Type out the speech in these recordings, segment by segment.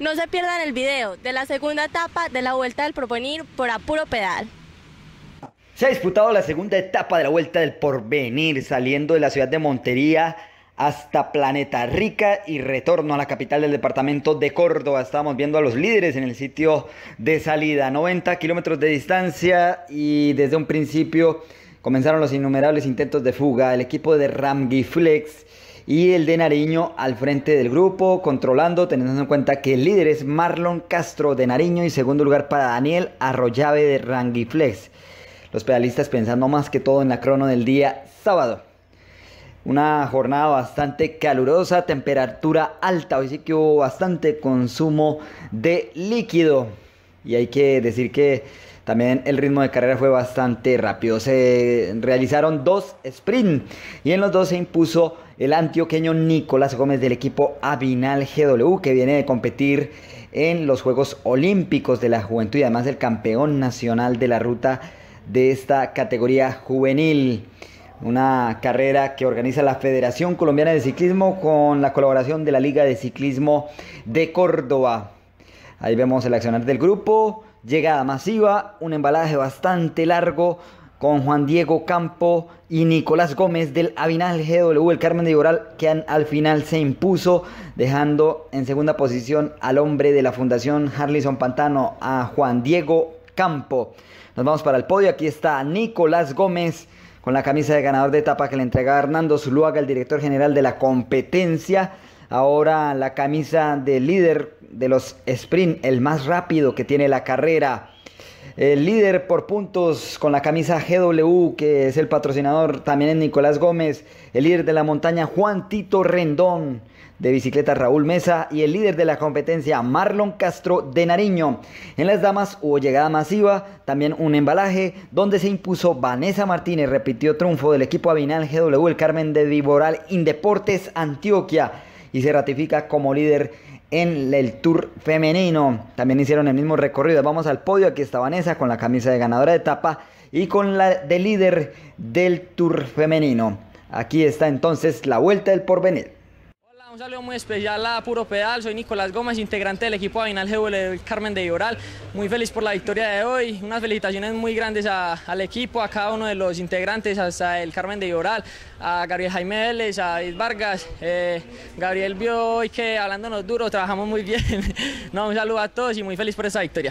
No se pierdan el video de la segunda etapa de la Vuelta del Porvenir por a puro pedal. Se ha disputado la segunda etapa de la Vuelta del Porvenir, saliendo de la ciudad de Montería hasta Planeta Rica y retorno a la capital del departamento de Córdoba. Estábamos viendo a los líderes en el sitio de salida, 90 kilómetros de distancia, y desde un principio comenzaron los innumerables intentos de fuga. El equipo de Ramgiflex y el de Nariño al frente del grupo, controlando, teniendo en cuenta que el líder es Marlon Castro de Nariño y segundo lugar para Daniel Arroyave de Ramgiflex. Los pedalistas pensando más que todo en la crono del día sábado. Una jornada bastante calurosa, temperatura alta. Hoy sí que hubo bastante consumo de líquido. Y hay que decir que también el ritmo de carrera fue bastante rápido. Se realizaron 2 sprints y en los 2 se impuso el antioqueño Nicolás Gómez del equipo Avinal GW, que viene de competir en los Juegos Olímpicos de la Juventud y además el campeón nacional de la ruta de esta categoría juvenil. Una carrera que organiza la Federación Colombiana de Ciclismo con la colaboración de la Liga de Ciclismo de Córdoba. Ahí vemos el accionar del grupo, llegada masiva, un embalaje bastante largo con Juan Diego Campo y Nicolás Gómez del Avinal GW, el Carmen de Viboral, que al final se impuso, dejando en segunda posición al hombre de la Fundación Harlison Pantano, a Juan Diego Campo. Nos vamos para el podio. Aquí está Nicolás Gómez con la camisa de ganador de etapa que le entregaba Hernando Zuluaga, el director general de la competencia. Ahora la camisa de líder de los sprint, el más rápido que tiene la carrera. El líder por puntos con la camisa GW, que es el patrocinador, también es Nicolás Gómez. El líder de la montaña, Juan Tito Rendón, de bicicleta Raúl Mesa, y el líder de la competencia, Marlon Castro de Nariño. En las damas hubo llegada masiva, también un embalaje donde se impuso Vanessa Martínez, repitió triunfo del equipo Avinal GW, el Carmen de Viboral Indeportes Antioquia, y se ratifica como líder en el Tour femenino. También hicieron el mismo recorrido. Vamos al podio. Aquí está Vanessa con la camisa de ganadora de etapa y con la de líder del Tour femenino. Aquí está entonces la Vuelta del Porvenir. Un saludo muy especial a Puro Pedal, soy Nicolás Gómez, integrante del equipo Avinal GW del Carmen de Viboral. Muy feliz por la victoria de hoy, unas felicitaciones muy grandes al equipo, a cada uno de los integrantes, hasta el Carmen de Viboral, a Gabriel Jaime Vélez, a David Vargas. Gabriel vio hoy que hablándonos duro, trabajamos muy bien. No, un saludo a todos y muy feliz por esta victoria.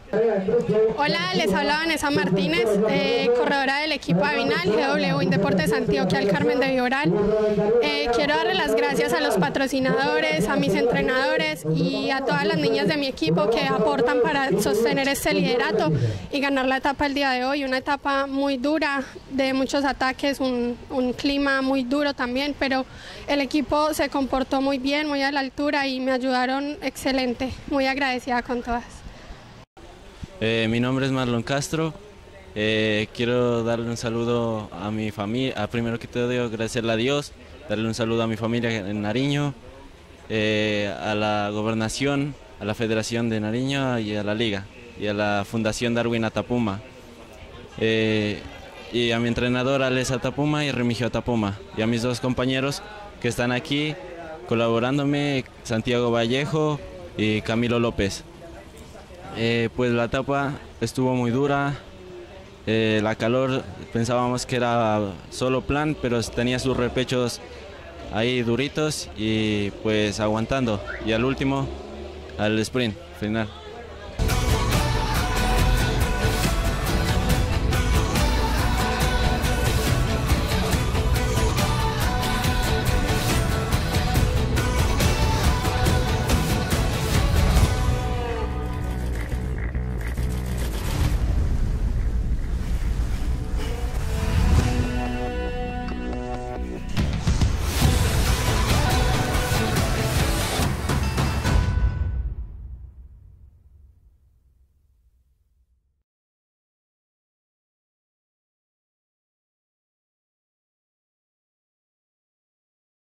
Hola, les habla Vanessa Martínez, corredora del equipo Avinal GW Indeportes Antioquia al Carmen de Viboral. Quiero darle las gracias a los patrocinadores, a mis entrenadores y a todas las niñas de mi equipo que aportan para sostener este liderato y ganar la etapa el día de hoy. Una etapa muy dura, de muchos ataques, un clima muy duro también, pero el equipo se comportó muy bien, muy a la altura y me ayudaron excelente. Muy agradecida con todas. Mi nombre es Marlon Castro. Quiero darle un saludo a mi familia. Primero que todo, agradecerle a Dios, darle un saludo a mi familia en Nariño, a la gobernación, a la Federación de Nariño y a la Liga, y a la Fundación Darwin Atapuma, y a mi entrenador Alex Atapuma y Remigio Atapuma, y a mis 2 compañeros que están aquí colaborándome, Santiago Vallejo y Camilo López. Pues la etapa estuvo muy dura, la calor pensábamos que era solo plan, pero tenía sus repechos ahí duritos y pues aguantando, y al último al sprint final.